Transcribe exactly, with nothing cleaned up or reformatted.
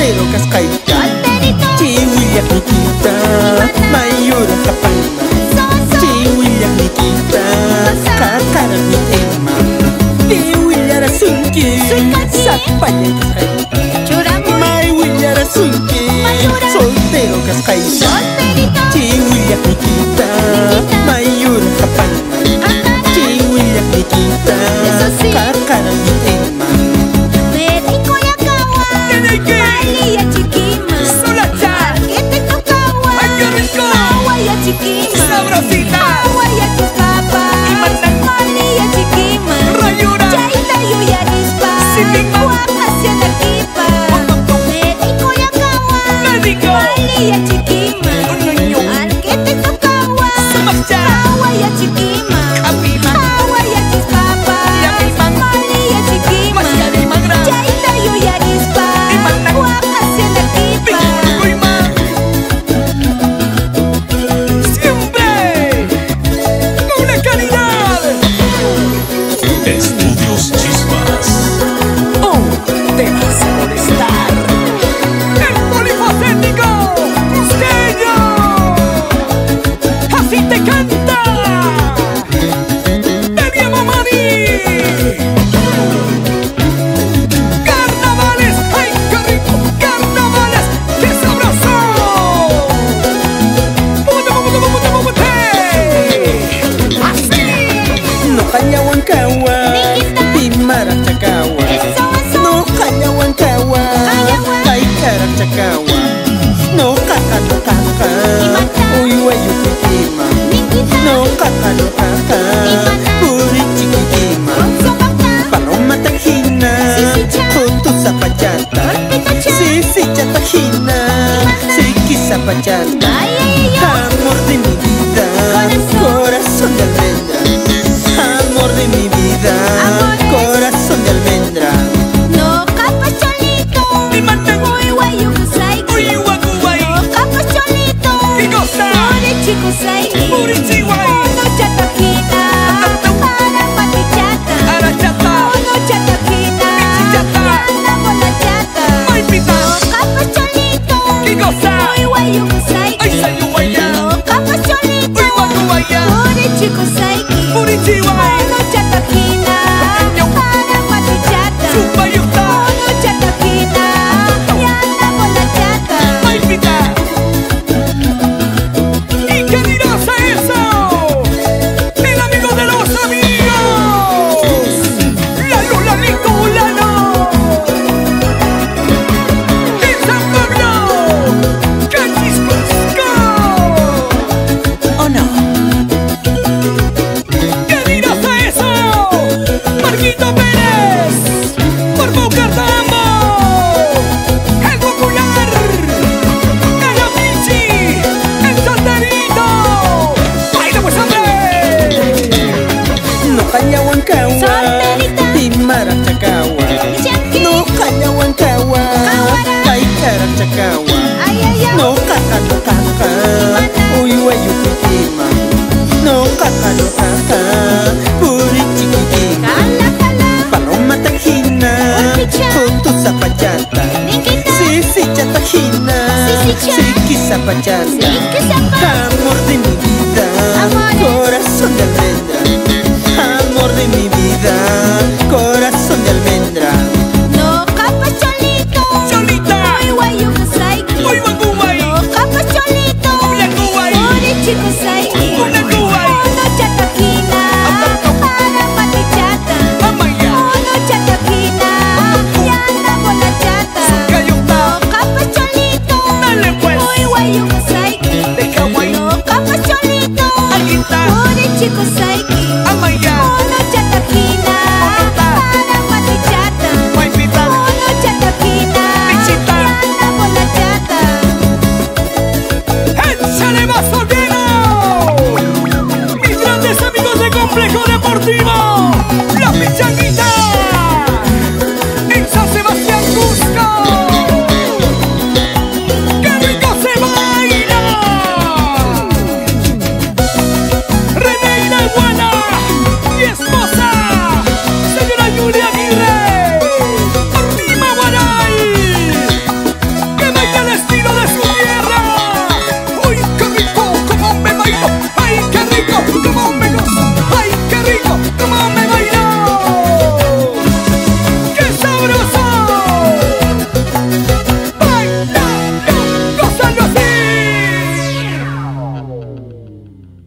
soltero kasqayta chiwillaqnikita mayura qapanman chiwillaqnikita qaqaraqmi q'ilman piwillarasunki sapalla kasqayta may willarasunki soltero kasqayta chiwillaqnikita mayura qapanman chiwillaqnikita qaqaraqmi q'ilman Sabrosita, agua y a tus papas, y mandan María chiquima, rayura, chaita yo ya dispa, Silima, guapaciona kipa, médico y acagua, médico, María chiquima, Unuño, al que te toca agua, Sumacha, agua y a chiquima, Capima, agua y a tus papas, y a mi man, María chiquima, Mascarimagra, chaita yo ya dispa, y mandan guapaciona kipa. Estudios Chispas. oh, te vas a molestar. El polifacético cusqueño, así te canta. Teníamos Mari. Carnavales, ay, qué rico. Carnavales, qué sabroso. Mute, mute, mute, mute. Así. no qallawankawa pimarachakawa no qallawankawa qaykarachakawa no qaqa no qaqa uywayukitima no qaqa no qaqa purichikitima paloma tajina junto zapachata sisi chatajina siki zapachata amor de mi vida corazón de almendra amor de mi vida corazón de almendra No capas cholito, Mi manda. muy guayo kusai, Uy, guacuay. no capas cholito, ¿Qué cosa? puri chico sai, Purichihuay. no chatajina, para patichata, Arachata. no chatajina, Pichichata. anda con la chata, Ay, pita. no capas cholito, ¿Qué cosa? muy guayo kusai, Ay, sayuguaya. no capas cholito, Uy, guacuaya. puri chico sai, Purichihuay. no chatajina, para patichata, Chupayuta. no chatajina, y anda con la chata. Ay, pita. ¿Y qué dirás a eso? El amigo de los amigos. Lalo, Lalito, Lalo. En San Pablo. Cachiscusco. oh no ¿Qué dirás a eso? Marquito Pérez, por Bucaramanga, el popular, el Apichi, el solterito. ¡Baila pues, hombre! no qallawankawa Solterita. pimarachakawa Yankee. no qallawankawa qaykarachakawa Ay, ay, ay. no qaqa no qaqa uywayukitima no qaqa no qaqa purichikitima Cala, cala. paloma tajina Urpicha. junto zapachata Niquita. sisi chatajina Sisi cha. siki zapachata Siki zapa. amor de mi vida Amores. corazón de almendra amor de mi vida corazón de almendra